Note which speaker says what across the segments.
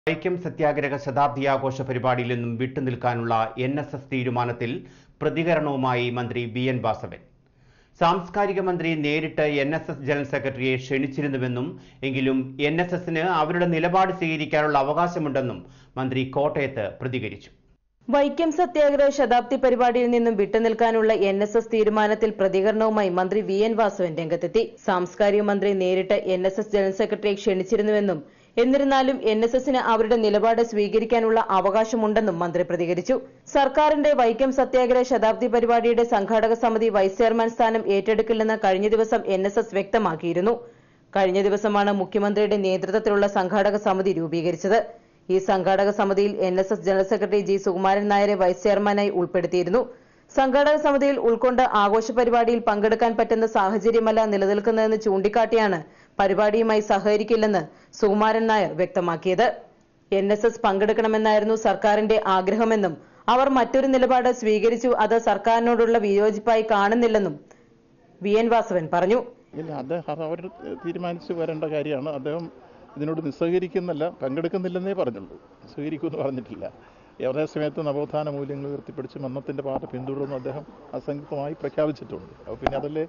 Speaker 1: വൈക്കം സത്യാഗ്രഹ ശതാബ്ദി ആഘോഷ പരിപാടിയിൽ നിന്നും വിട്ടുനിൽക്കാനുള്ള NSS തീരുമാനത്തിൽ പ്രതികരണവുമായി മന്ത്രി BN വാസവൻ. സാംസ്കാരിക മന്ത്രി നേരിട്ട് NSS ജനറൽ സെക്രട്ടറിയെ ക്ഷണിച്ചിരുന്നുവെന്നും എങ്കിലും NSSന് അവരുടെ നിലപാട് സ്വീകരിക്കാനുള്ള അവകാശമുണ്ടെന്നും മന്ത്രി കോട്ടയത്ത് പ്രതികരിച്ചു.
Speaker 2: വൈക്കം സത്യാഗ്രഹ ശതാബ്ദി പരിപാടിയിൽ നിന്നും വിട്ടുനിൽക്കാനുള്ള NSS തീരുമാനത്തിൽ പ്രതികരണവുമായി മന്ത്രി VN വാസവൻ രംഗത്തെത്തി. സാംസ്കാരിക മന്ത്രി നേരിട്ട് NSS ജനറൽ സെക്രട്ടറിയെ ക്ഷണിച്ചിരുന്നുവെന്നും എന്നിരുന്നാലും NSSന് അവരുടെ നിലപാട് സ്വീകരിക്കാനുള്ള അവകാശമുണ്ടെന്നും മന്ത്രി പ്രതികരിച്ചു. സർക്കാരിന്റെ വൈക്കം സത്യാഗ്രഹ ശതാബ്ദി പരിപാടിയുടെ സംഘാടക സമിതി വൈസ് ചെയർമാൻ സ്ഥാനം ഏറ്റെടുക്കില്ലെന്ന് കഴിഞ്ഞ ദിവസം NSS വ്യക്തമാക്കിയിരുന്നു. കഴിഞ്ഞ ദിവസമാണ് മുഖ്യമന്ത്രിയുടെ നേതൃത്വത്തിലുള്ള സംഘാടക സമിതി രൂപീകരിച്ചത്. ഈ സംഘാടക സമിതിയിൽ NSS general secretary G. Sukumaran നായരെ വൈസ് ചെയർമാനായി ഉൾപ്പെടുത്തിയിരുന്നു. സംഘാടക സമിതിയിൽ ഉൾക്കൊണ്ട് ആഘോഷ പരിപാടിയിൽ പങ്കെടുക്കാൻ പറ്റുന്ന സാഹചര്യമല്ല നിലനിൽക്കുന്നതെന്ന് ചൂണ്ടിക്കാട്ടിയാണ് പരിപാടിയുമായി സഹകരിക്കില്ലെന്ന് സുകുമാരൻ നായർ വ്യക്തമാക്കിയത്. NSS പങ്കെടുക്കണമെന്നായിരുന്നു സർക്കാരിന്റെ ആഗ്രഹമെന്നും അവർ മറ്റൊരു നിലപാട് സ്വീകരിച്ചു, അത് സർക്കാരിനോടുള്ള വിയോജിപ്പായി കാണുന്നില്ലെന്നും VN വാസവൻ പറഞ്ഞു.
Speaker 3: അവർ തീരുമാനിച്ചു വരേണ്ട കാര്യമാണ്. അദ്ദേഹം ഇതിനോട് നിസ്സഹകരിക്കുന്നില്ല, പങ്കെടുക്കുന്നില്ലെന്നേ പറഞ്ഞുള്ളൂ, നിസ്സഹകരിക്കുമെന്ന് പറഞ്ഞിട്ടില്ല. അതേ സമയത്ത് നവോത്ഥാന മൂല്യങ്ങൾ ഉയർത്തിപ്പിടിച്ച് മന്നത്തിന്റെ പാത പിന്തുടരുന്നു അദ്ദേഹം അസംഖ്യമായി പ്രഖ്യാപിച്ചിട്ടുണ്ട്. അപ്പോൾ പിന്നെ അതല്ലേ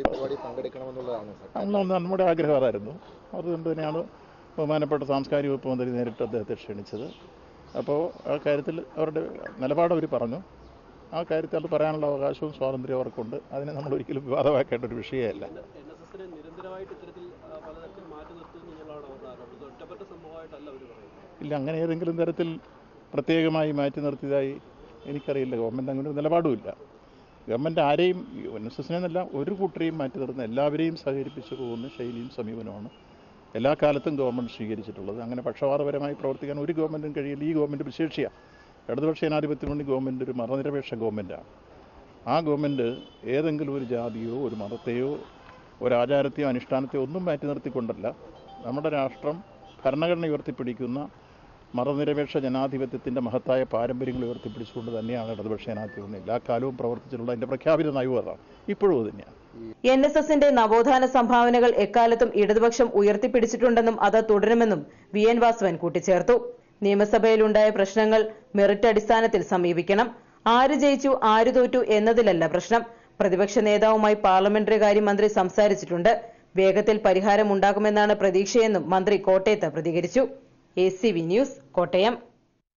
Speaker 3: നമ്മുടെ ആഗ്രഹം അതായിരുന്നു. അതുകൊണ്ട് തന്നെയാണ് ബഹുമാനപ്പെട്ട സാംസ്കാരിക വകുപ്പ് മന്ത്രി നേരിട്ട് അദ്ദേഹത്തെ ക്ഷണിച്ചത്. അപ്പോൾ ആ കാര്യത്തിൽ അവരുടെ നിലപാട് അവർ പറഞ്ഞു. ആ കാര്യത്തിൽ അത് പറയാനുള്ള അവകാശവും സ്വാതന്ത്ര്യവും അവർക്കുണ്ട്. അതിനെ നമ്മൾ ഒരിക്കലും വിവാദമാക്കേണ്ട ഒരു വിഷയമല്ല. ഇല്ല, അങ്ങനെ ഏതെങ്കിലും തരത്തിൽ പ്രത്യേകമായി മാറ്റി നിർത്തിയതായി എനിക്കറിയില്ല. ഗവൺമെൻറ് അങ്ങനെ ഒരു നിലപാടുമില്ല. ഗവൺമെൻറ് ആരെയും NSSനെ എന്നല്ല ഒരു കൂട്ടരെയും മാറ്റി നിർത്തുന്ന എല്ലാവരെയും സഹകരിപ്പിച്ചു പോകുന്ന ശൈലിയും സമീപനമാണ് എല്ലാ കാലത്തും ഗവൺമെൻറ് സ്വീകരിച്ചിട്ടുള്ളത്. അങ്ങനെ പക്ഷപാതപരമായി പ്രവർത്തിക്കാൻ ഒരു ഗവൺമെൻറ്റും കഴിയില്ല. ഈ ഗവൺമെൻറ് വിശേഷിയാണ് ഇടതുപക്ഷ ജനാധിപത്യം കൊണ്ട് ഗവൺമെൻറ് ഒരു മതനിരപേക്ഷ ഗവൺമെൻറ്റാണ്. ആ ഗവൺമെൻറ് ഏതെങ്കിലും ഒരു ജാതിയോ ഒരു മതത്തെയോ ഒരു ആചാരത്തെയോ അനുഷ്ഠാനത്തെയോ ഒന്നും മാറ്റി നിർത്തിക്കൊണ്ടല്ല, നമ്മുടെ രാഷ്ട്രം ഭരണഘടന ഉയർത്തിപ്പിടിക്കുന്ന മതനിരപേക്ഷ ജനാധിപത്യത്തിൻ്റെ മഹത്തായ പാരമ്പര്യങ്ങൾ ഉയർത്തിപ്പിടിച്ചുകൊണ്ട് തന്നെയാണ് ഇടതുപക്ഷ ജനാധിപത്യം എല്ലാ കാലവും പ്രവർത്തിച്ചിട്ടുള്ള അതിൻ്റെ പ്രഖ്യാപിത നയവും അതാണ്, ഇപ്പോഴും തന്നെയാണ്.
Speaker 2: NSSന്റെ നവോത്ഥാന സംഭാവനകൾ എക്കാലത്തും ഇടതുപക്ഷം ഉയർത്തിപ്പിടിച്ചിട്ടുണ്ടെന്നും അത് തുടരുമെന്നും VN വാസവൻ കൂട്ടിച്ചേർത്തു. നിയമസഭയിലുണ്ടായ പ്രശ്നങ്ങൾ മെറിറ്റ് അടിസ്ഥാനത്തിൽ സമീപിക്കണം. ആര് ജയിച്ചു ആര് തോറ്റു എന്നതിലല്ല പ്രശ്നം. പ്രതിപക്ഷ നേതാവുമായി പാർലമെന്ററി കാര്യ മന്ത്രി സംസാരിച്ചിട്ടുണ്ട്. വേഗത്തിൽ പരിഹാരമുണ്ടാകുമെന്നാണ് പ്രതീക്ഷയെന്നും മന്ത്രി കോട്ടയത്ത് പ്രതികരിച്ചു. ACV news, Kottayam.